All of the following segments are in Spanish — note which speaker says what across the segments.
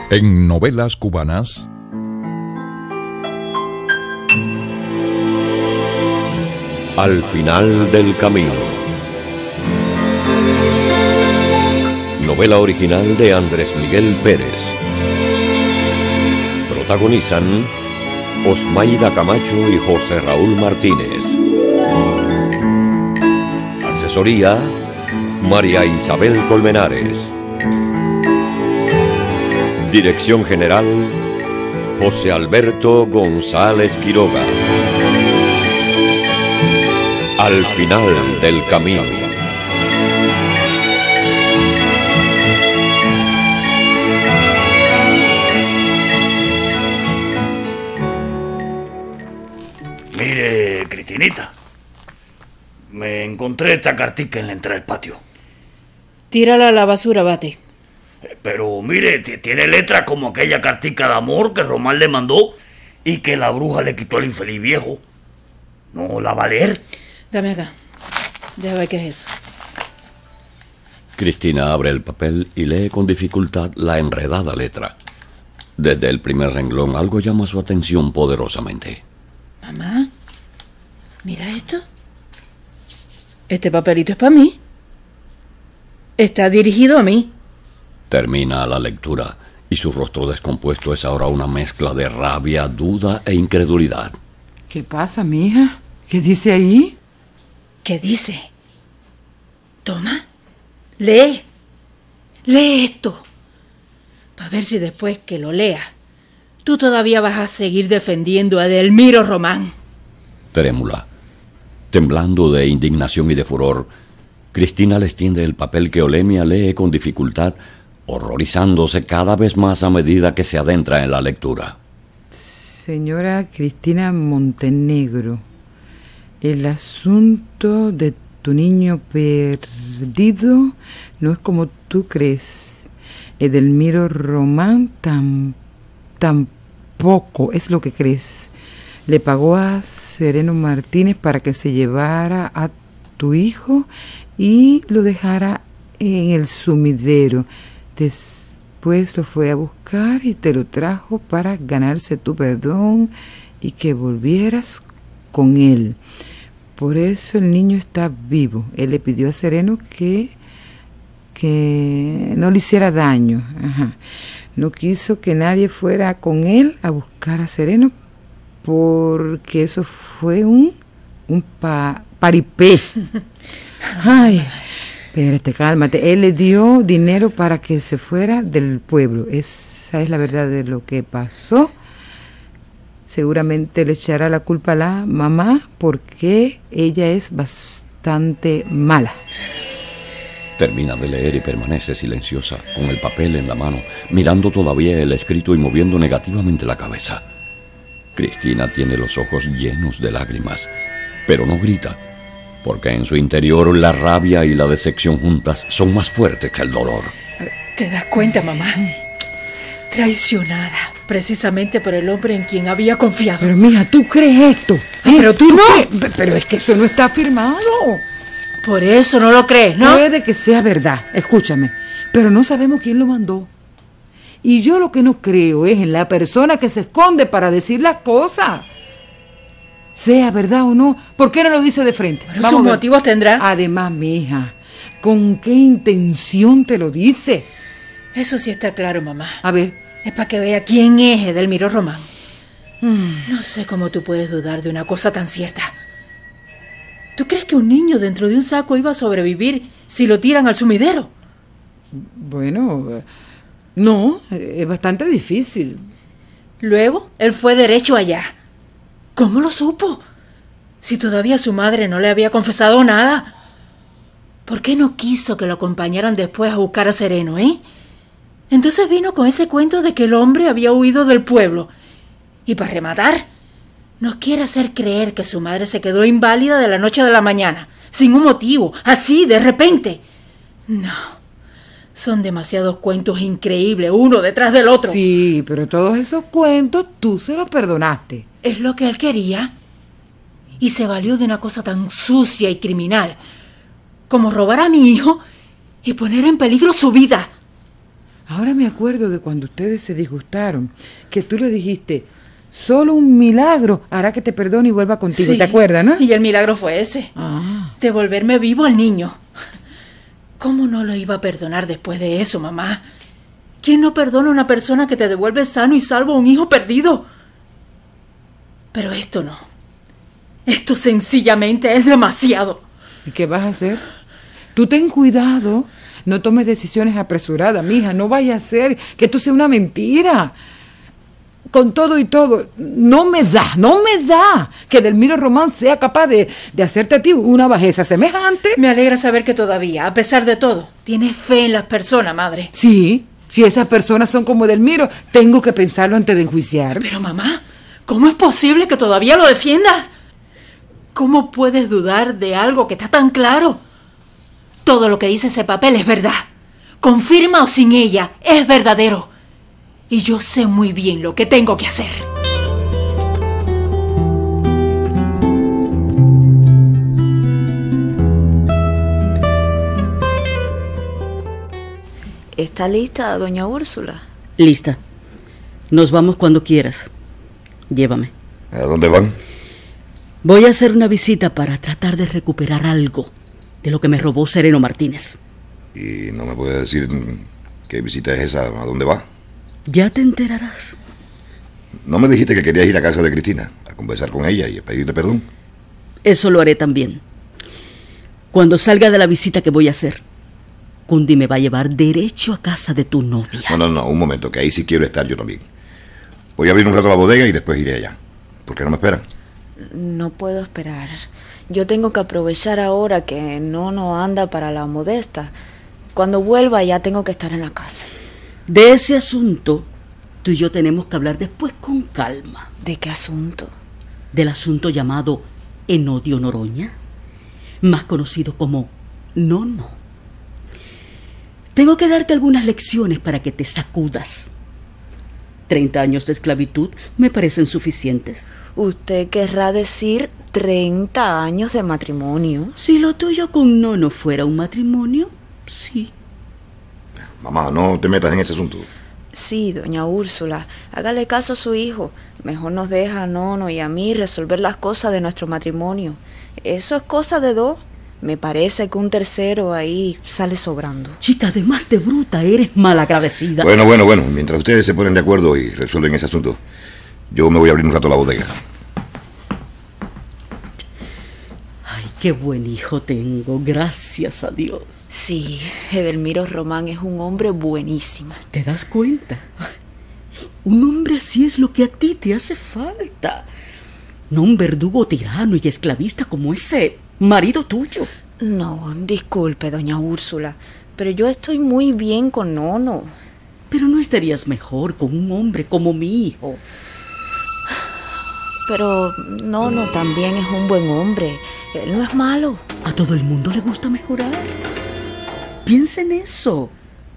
Speaker 1: En novelas cubanas,
Speaker 2: Al final del camino. Novela original de Andrés Miguel Pérez. Protagonizan Osmaida Camacho y José Raúl Martínez. Asesoría, María Isabel Colmenares. Dirección General, José Alberto González Quiroga. Al final del camino.
Speaker 3: Mire, Cristinita, me encontré esta cartica en la entrada del patio.
Speaker 4: Tírala a la basura, Bate.
Speaker 3: Pero mire, tiene letra como aquella cartica de amor que Román le mandó y que la bruja le quitó al infeliz viejo. ¿No la va a leer?
Speaker 4: Dame acá. Déjame ver qué es eso.
Speaker 2: Cristina abre el papel y lee con dificultad la enredada letra. Desde el primer renglón algo llama su atención poderosamente.
Speaker 4: Mamá, mira esto. Este papelito es para mí. Está dirigido a mí.
Speaker 2: Termina la lectura y su rostro descompuesto es ahora una mezcla de rabia, duda e incredulidad.
Speaker 5: ¿Qué pasa, mija? ¿Qué dice ahí?
Speaker 4: ¿Qué dice? Toma, lee. Lee esto. Para ver si después que lo leas, tú todavía vas a seguir defendiendo a Edelmiro Román.
Speaker 2: Trémula, temblando de indignación y de furor, Cristina le extiende el papel que Olemia lee con dificultad, horrorizándose cada vez más a medida que se adentra en la lectura.
Speaker 5: Señora Cristina Montenegro, el asunto de tu niño perdido no es como tú crees. Edelmiro Román tampoco es lo que crees. Le pagó a Sereno Martínez para que se llevara a tu hijo y lo dejara en el sumidero. Después lo fue a buscar y te lo trajo para ganarse tu perdón y que volvieras con él. Por eso el niño está vivo. Él le pidió a Sereno que no le hiciera daño. Ajá. No quiso que nadie fuera con él a buscar a Sereno porque eso fue un paripé. Ay, espérate, cálmate. Él le dio dinero para que se fuera del pueblo. Esa es la verdad de lo que pasó. Seguramente le echará la culpa a la mamá porque ella es bastante mala.
Speaker 2: Termina de leer y permanece silenciosa, con el papel en la mano, mirando todavía el escrito y moviendo negativamente la cabeza. Cristina tiene los ojos llenos de lágrimas, pero no grita, porque en su interior la rabia y la decepción juntas son más fuertes que el dolor.
Speaker 4: ¿Te das cuenta, mamá? Traicionada, precisamente por el hombre en quien había confiado.
Speaker 5: Pero mija, ¿tú crees esto?
Speaker 4: Pero tú no.
Speaker 5: Pero es que eso no está firmado.
Speaker 4: Por eso no lo crees, ¿no?
Speaker 5: Puede que sea verdad, escúchame, pero no sabemos quién lo mandó. Y yo lo que no creo es en la persona que se esconde para decir las cosas. Sea verdad o no, ¿por qué no lo dice de frente?
Speaker 4: Pero sus motivos tendrá.
Speaker 5: Además, mija, ¿con qué intención te lo dice?
Speaker 4: Eso sí está claro, mamá.
Speaker 5: A ver.
Speaker 4: Es para que vea quién es Edelmiro Román. No sé cómo tú puedes dudar de una cosa tan cierta. ¿Tú crees que un niño dentro de un saco iba a sobrevivir si lo tiran al sumidero?
Speaker 5: Bueno, no, es bastante difícil.
Speaker 4: Luego, él fue derecho allá. ¿Cómo lo supo? Si todavía su madre no le había confesado nada. ¿Por qué no quiso que lo acompañaran después a buscar a Sereno, Entonces vino con ese cuento de que el hombre había huido del pueblo. Y para rematar, nos quiere hacer creer que su madre se quedó inválida de la noche a la mañana, sin un motivo, así, de repente. No, son demasiados cuentos increíbles, uno detrás del otro.
Speaker 5: Sí, pero todos esos cuentos tú se los perdonaste.
Speaker 4: Es lo que él quería. Y se valió de una cosa tan sucia y criminal como robar a mi hijo y poner en peligro su vida.
Speaker 5: Ahora me acuerdo de cuando ustedes se disgustaron, que tú le dijiste, solo un milagro hará que te perdone y vuelva contigo.
Speaker 4: Sí,
Speaker 5: ¿Te acuerdas, no?
Speaker 4: Y el milagro fue ese. Devolverme vivo al niño. ¿Cómo no lo iba a perdonar después de eso, mamá? ¿Quién no perdona a una persona que te devuelve sano y salvo a un hijo perdido? Pero esto no. Esto sencillamente es demasiado.
Speaker 5: ¿Y qué vas a hacer? Tú ten cuidado. No tomes decisiones apresuradas, mija. No vaya a ser que esto sea una mentira. Con todo y todo, no me da que Edelmiro Román sea capaz de hacerte a ti una bajeza semejante.
Speaker 4: Me alegra saber que todavía, a pesar de todo, tienes fe en las personas, madre.
Speaker 5: Sí, si esas personas son como Edelmiro, tengo que pensarlo antes de enjuiciar.
Speaker 4: Pero mamá, ¿cómo es posible que todavía lo defiendas? ¿Cómo puedes dudar de algo que está tan claro? Todo lo que dice ese papel es verdad. Con firma o sin ella, es verdadero. Y yo sé muy bien lo que tengo que hacer.
Speaker 6: ¿Está lista, doña Úrsula?
Speaker 7: Lista. Nos vamos cuando quieras. Llévame.
Speaker 8: ¿A dónde van?
Speaker 7: Voy a hacer una visita para tratar de recuperar algo de lo que me robó Sereno Martínez.
Speaker 8: ¿Y no me puede decir qué visita es esa? ¿A dónde va?
Speaker 7: Ya te enterarás.
Speaker 8: ¿No me dijiste que querías ir a casa de Cristina a conversar con ella y a pedirle perdón?
Speaker 7: Eso lo haré también. Cuando salga de la visita que voy a hacer, Cundi me va a llevar derecho a casa de tu novia.
Speaker 8: No, un momento, que ahí sí quiero estar yo también. Voy a abrir un rato la bodega y después iré allá. ¿Por qué no me esperan?
Speaker 6: No puedo esperar. Yo tengo que aprovechar ahora que no anda para la Modesta. Cuando vuelva ya tengo que estar en la casa.
Speaker 7: De ese asunto, tú y yo tenemos que hablar después con calma.
Speaker 6: ¿De qué asunto?
Speaker 7: Del asunto llamado Enodio Noroña, más conocido como Nono. Tengo que darte algunas lecciones para que te sacudas. 30 años de esclavitud me parecen suficientes.
Speaker 6: Usted querrá decir 30 años de matrimonio.
Speaker 7: Si lo tuyo con Nono fuera un matrimonio, sí.
Speaker 8: Mamá, no te metas en ese asunto.
Speaker 6: Sí, doña Úrsula, hágale caso a su hijo. Mejor nos deja a Nono y a mí resolver las cosas de nuestro matrimonio. Eso es cosa de dos. Me parece que un tercero ahí sale sobrando.
Speaker 7: Chica, además de bruta, eres malagradecida.
Speaker 8: Bueno. Mientras ustedes se ponen de acuerdo y resuelven ese asunto, yo me voy a abrir un rato la bodega.
Speaker 7: Ay, qué buen hijo tengo, gracias a Dios.
Speaker 6: Sí, Edelmiro Román es un hombre buenísimo.
Speaker 7: ¿Te das cuenta? Un hombre así es lo que a ti te hace falta. No un verdugo tirano y esclavista como ese marido tuyo.
Speaker 6: No, disculpe, doña Úrsula, pero yo estoy muy bien con Nono.
Speaker 7: Pero no estarías mejor con un hombre como mi hijo.
Speaker 6: Pero Nono también es un buen hombre. Él no es malo.
Speaker 7: A todo el mundo le gusta mejorar. Piensa en eso.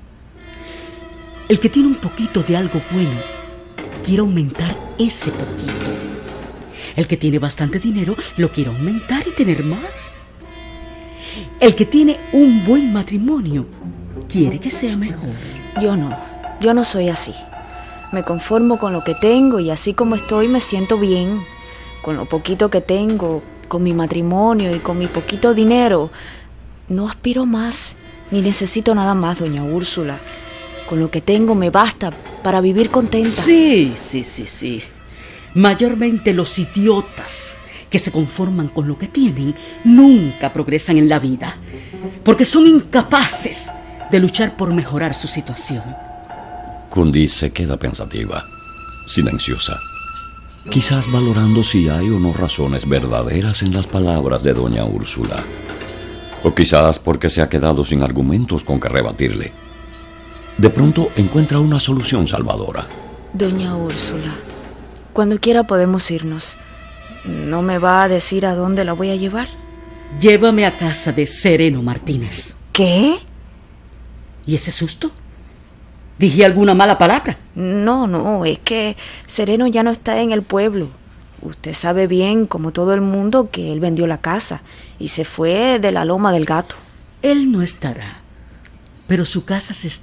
Speaker 7: El que tiene un poquito de algo bueno quiere aumentar ese poquito. El que tiene bastante dinero lo quiere aumentar y tener más. El que tiene un buen matrimonio quiere que sea mejor.
Speaker 6: Yo no soy así. Me conformo con lo que tengo y así como estoy me siento bien. Con lo poquito que tengo, con mi matrimonio y con mi poquito dinero, no aspiro más, ni necesito nada más, doña Úrsula. Con lo que tengo me basta para vivir contenta.
Speaker 7: Sí. Mayormente los idiotas que se conforman con lo que tienen nunca progresan en la vida, porque son incapaces de luchar por mejorar su situación.
Speaker 2: Cundi se queda pensativa, silenciosa, quizás valorando si hay o no razones verdaderas en las palabras de doña Úrsula, o quizás porque se ha quedado sin argumentos con que rebatirle. De pronto encuentra una solución salvadora.
Speaker 6: Doña Úrsula, cuando quiera podemos irnos. ¿No me va a decir a dónde la voy a llevar?
Speaker 7: Llévame a casa de Sereno Martínez.
Speaker 6: ¿Qué?
Speaker 7: ¿Y ese susto? ¿Dije alguna mala palabra?
Speaker 6: No, es que Sereno ya no está en el pueblo. Usted sabe bien, como todo el mundo, que él vendió la casa y se fue de la Loma del Gato.
Speaker 7: Él no estará, pero su casa se está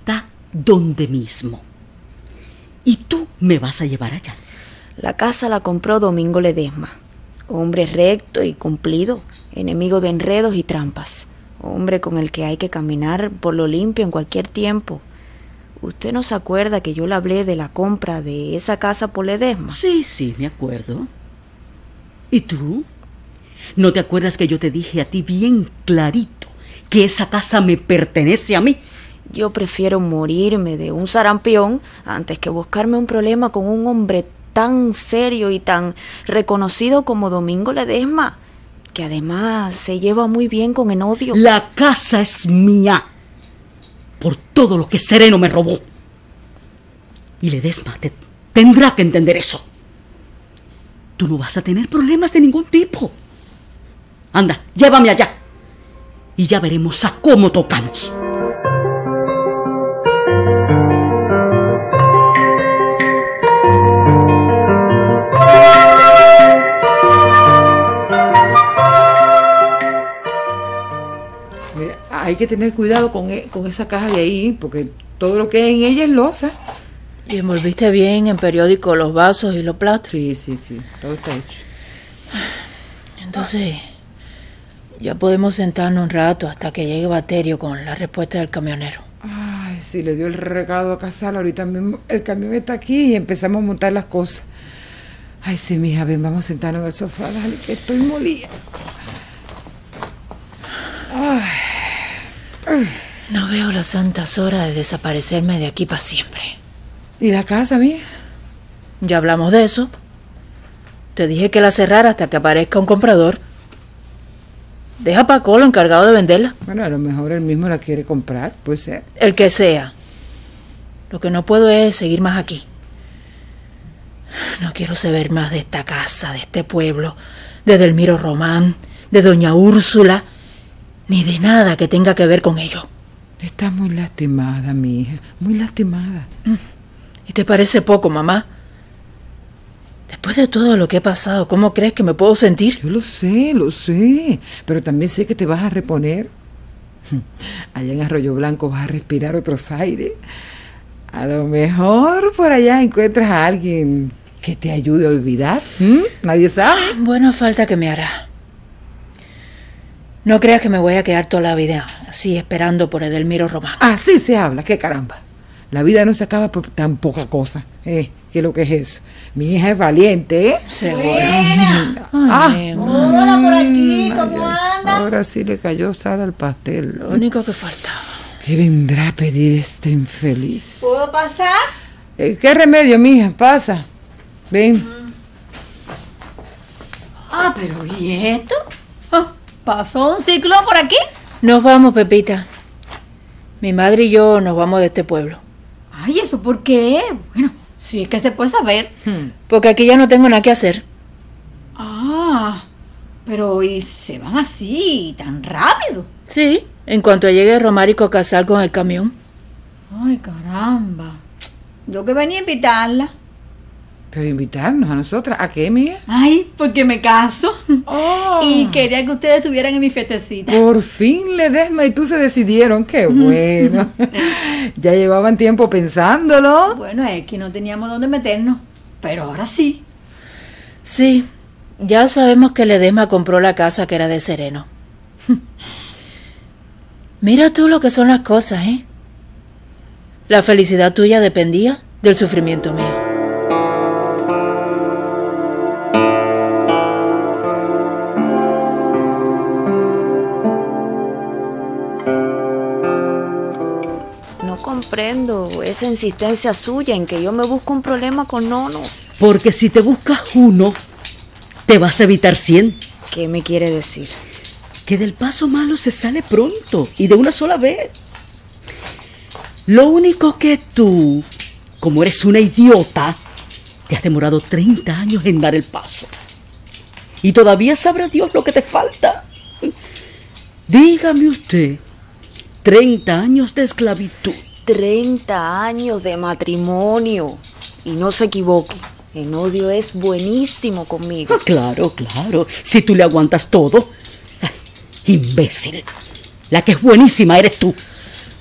Speaker 7: donde mismo. Y tú me vas a llevar allá.
Speaker 6: La casa la compró Domingo Ledesma. Hombre recto y cumplido, enemigo de enredos y trampas. Hombre con el que hay que caminar por lo limpio en cualquier tiempo. ¿Usted no se acuerda que yo le hablé de la compra de esa casa por Ledesma?
Speaker 7: Sí, me acuerdo. ¿Y tú? ¿No te acuerdas que yo te dije a ti bien clarito que esa casa me pertenece a mí?
Speaker 6: Yo prefiero morirme de un sarampión antes que buscarme un problema con un hombre tan serio y tan reconocido como Domingo Ledesma, que además se lleva muy bien con Enodio.
Speaker 7: La casa es mía por todo lo que Sereno me robó. Y Ledesma tendrá que entender eso. Tú no vas a tener problemas de ningún tipo. Anda, llévame allá y ya veremos a cómo tocamos.
Speaker 5: Hay que tener cuidado con esa caja de ahí, porque todo lo que hay en ella es loza.
Speaker 4: ¿Y envolviste bien en periódico los vasos y los platos?
Speaker 5: Sí, todo está hecho.
Speaker 4: Entonces, ya podemos sentarnos un rato hasta que llegue Baterio con la respuesta del camionero.
Speaker 5: Ay, sí, le dio el recado a Casal. Ahorita mismo el camión está aquí y empezamos a montar las cosas. Ay, sí, mija, ven, vamos a sentarnos en el sofá, dale, que estoy molida.
Speaker 4: No veo las santas horas de desaparecerme de aquí para siempre.
Speaker 5: ¿Y la casa, mía?
Speaker 4: Ya hablamos de eso. Te dije que la cerrara hasta que aparezca un comprador. Deja a Paco lo encargado de venderla.
Speaker 5: Bueno, a lo mejor él mismo la quiere comprar, puede ser.
Speaker 4: El que sea. Lo que no puedo es seguir más aquí. No quiero saber más de esta casa, de este pueblo, de Delmiro Román, de doña Úrsula, ni de nada que tenga que ver con ello.
Speaker 5: Estás muy lastimada, mi hija, muy lastimada.
Speaker 4: ¿Y te parece poco, mamá? Después de todo lo que he pasado, ¿cómo crees que me puedo sentir?
Speaker 5: Yo lo sé, pero también sé que te vas a reponer. Allá en Arroyo Blanco vas a respirar otros aires. A lo mejor por allá encuentras a alguien que te ayude a olvidar. Nadie sabe.
Speaker 4: Buena falta que me hará. No creas que me voy a quedar toda la vida así esperando por Edelmiro Román.
Speaker 5: Así se habla, qué caramba. La vida no se acaba por tan poca cosa. ¿Qué es lo que es eso? Mi hija es valiente, ¿eh?
Speaker 4: Seguro.
Speaker 9: Hola, por aquí, ¿cómo anda?
Speaker 5: Ahora sí le cayó sal al pastel.
Speaker 4: Lo único que faltaba.
Speaker 5: ¿Qué vendrá a pedir este infeliz?
Speaker 9: ¿Puedo pasar?
Speaker 5: ¿Qué remedio, mija? Pasa. Ven.
Speaker 9: Pero ¿y esto? ¿Pasó un ciclón por aquí?
Speaker 4: Nos vamos, Pepita. Mi madre y yo nos vamos de este pueblo.
Speaker 9: Ay, ¿eso por qué? Bueno, si es que se puede saber.
Speaker 4: Porque aquí ya no tengo nada que hacer.
Speaker 9: Pero ¿y se van así, tan rápido?
Speaker 4: Sí, en cuanto llegue Romárico Casal con el camión.
Speaker 9: Ay, caramba. Yo que venía a invitarla.
Speaker 5: Pero invitarnos a nosotras, ¿a qué, mía?
Speaker 9: Ay, porque me caso. Y quería que ustedes estuvieran en mi festecita.
Speaker 5: Por fin Ledesma y tú se decidieron, qué bueno. Ya llevaban tiempo pensándolo.
Speaker 9: Bueno, es que no teníamos dónde meternos, pero ahora sí.
Speaker 4: Sí, ya sabemos que Ledesma compró la casa que era de Sereno. Mira tú lo que son las cosas, ¿eh? La felicidad tuya dependía del sufrimiento mío.
Speaker 6: Comprendo esa insistencia suya en que yo me busco un problema con Nono.
Speaker 7: Porque si te buscas uno, te vas a evitar 100.
Speaker 6: ¿Qué me quiere decir?
Speaker 7: Que del paso malo se sale pronto y de una sola vez. Lo único que tú, como eres una idiota, te has demorado 30 años en dar el paso. Y todavía sabrá Dios lo que te falta. Dígame usted, 30 años de esclavitud.
Speaker 6: 30 años de matrimonio. Y no se equivoque, Enodio es buenísimo conmigo.
Speaker 7: Claro. Si tú le aguantas todo. Ay, imbécil. La que es buenísima eres tú.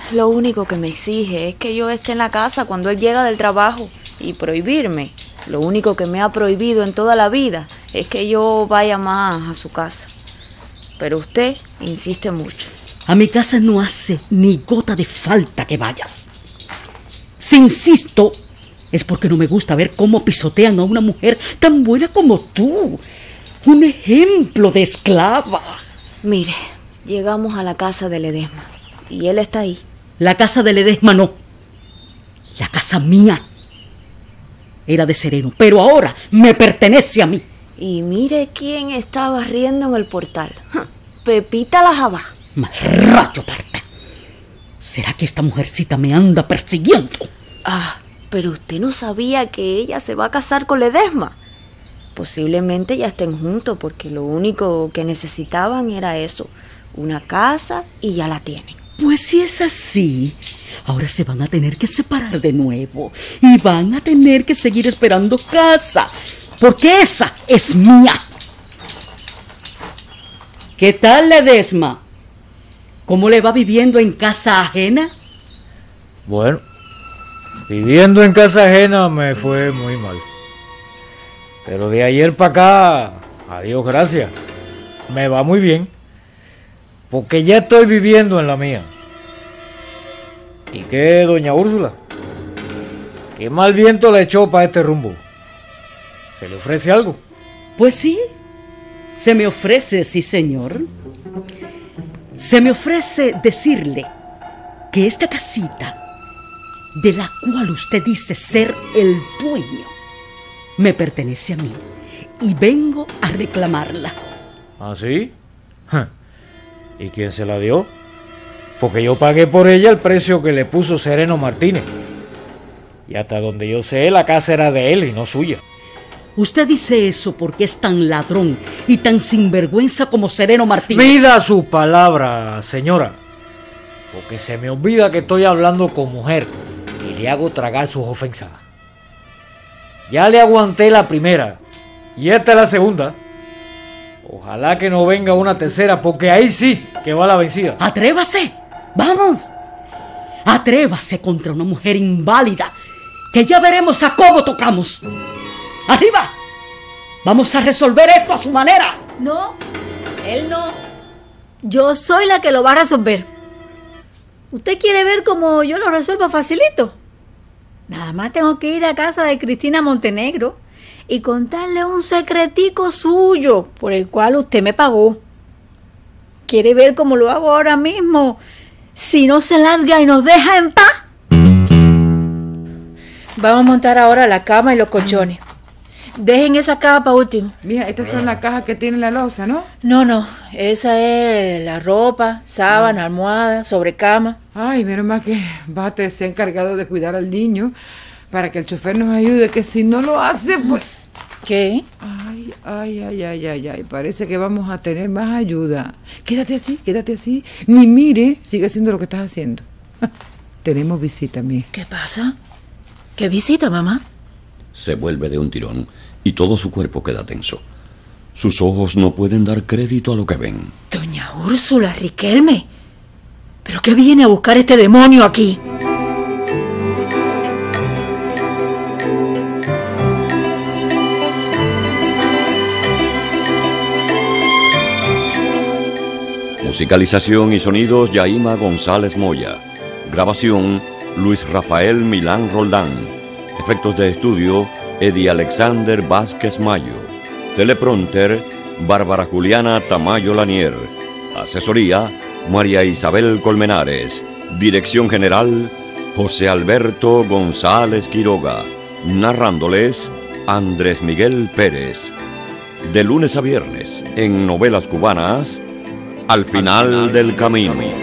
Speaker 6: Lo único que me exige es que yo esté en la casa cuando él llega del trabajo y prohibirme. Lo único que me ha prohibido en toda la vida es que yo vaya más a su casa. Pero usted insiste mucho.
Speaker 7: A mi casa no hace ni gota de falta que vayas. Si insisto, es porque no me gusta ver cómo pisotean a una mujer tan buena como tú. Un ejemplo de esclava.
Speaker 6: Mire, llegamos a la casa de Ledesma y él está ahí.
Speaker 7: La casa de Ledesma no. La casa mía. Era de Sereno, pero ahora me pertenece a mí.
Speaker 6: Y mire quién está barriendo en el portal. Pepita la Jabá.
Speaker 7: Mal rayo, Tarta. ¿Será que esta mujercita me anda persiguiendo?
Speaker 6: Ah, pero usted no sabía que ella se va a casar con Ledesma. Posiblemente ya estén juntos porque lo único que necesitaban era eso, una casa, y ya la tienen.
Speaker 7: Pues si es así, ahora se van a tener que separar de nuevo y van a tener que seguir esperando casa, porque esa es mía. ¿Qué tal, Ledesma? ¿Cómo le va viviendo en casa ajena?
Speaker 10: Bueno, viviendo en casa ajena me fue muy mal. Pero de ayer para acá, a Dios gracias, me va muy bien. Porque ya estoy viviendo en la mía. ¿Y qué, doña Úrsula? ¿Qué mal viento le echó para este rumbo? ¿Se le ofrece algo?
Speaker 7: Pues sí, se me ofrece, sí señor. Se me ofrece decirle que esta casita, de la cual usted dice ser el dueño, me pertenece a mí y vengo a reclamarla.
Speaker 10: ¿Ah, sí? ¿Y quién se la dio? Porque yo pagué por ella el precio que le puso Sereno Martínez. Y hasta donde yo sé, la casa era de él y no suya.
Speaker 7: Usted dice eso porque es tan ladrón y tan sinvergüenza como Sereno Martínez.
Speaker 10: Mida su palabra, señora. Porque se me olvida que estoy hablando con mujer y le hago tragar sus ofensas. Ya le aguanté la primera y esta es la segunda. Ojalá que no venga una tercera, porque ahí sí que va la vencida.
Speaker 7: ¡Atrévase! ¡Vamos! Atrévase contra una mujer inválida, que ya veremos a cómo tocamos. ¡Arriba! Vamos a resolver esto a su manera.
Speaker 9: No, él no. Yo soy la que lo va a resolver. ¿Usted quiere ver cómo yo lo resuelvo facilito? Nada más tengo que ir a casa de Cristina Montenegro y contarle un secretico suyo por el cual usted me pagó. ¿Quiere ver cómo lo hago ahora mismo? Si no se larga y nos deja en paz.
Speaker 4: Vamos a montar ahora la cama y los colchones. Dejen esa caja para último.
Speaker 5: Mira, estas son las cajas que tiene la loza, ¿no?
Speaker 4: No, esa es la ropa, sábana, almohada, sobrecama.
Speaker 5: Ay, menos mal que Bate se ha encargado de cuidar al niño para que el chofer nos ayude, que si no lo hace, pues...
Speaker 4: ¿Qué?
Speaker 5: Ay, parece que vamos a tener más ayuda. Quédate así, ni mire, sigue haciendo lo que estás haciendo. Tenemos visita, mía.
Speaker 4: ¿Qué pasa? ¿Qué visita, mamá?
Speaker 2: Se vuelve de un tirón y todo su cuerpo queda tenso. Sus ojos no pueden dar crédito a lo que ven.
Speaker 4: Doña Úrsula, Riquelme. ¿Pero qué viene a buscar este demonio aquí?
Speaker 2: Musicalización y sonidos, Yaima González Moya. Grabación, Luis Rafael Milán Roldán. Efectos de estudio, Eddie Alexander Vázquez Mayo. Teleprompter, Bárbara Juliana Tamayo Lanier. Asesoría, María Isabel Colmenares. Dirección general, José Alberto González Quiroga. Narrándoles, Andrés Miguel Pérez. De lunes a viernes, en Novelas Cubanas, Al final del camino.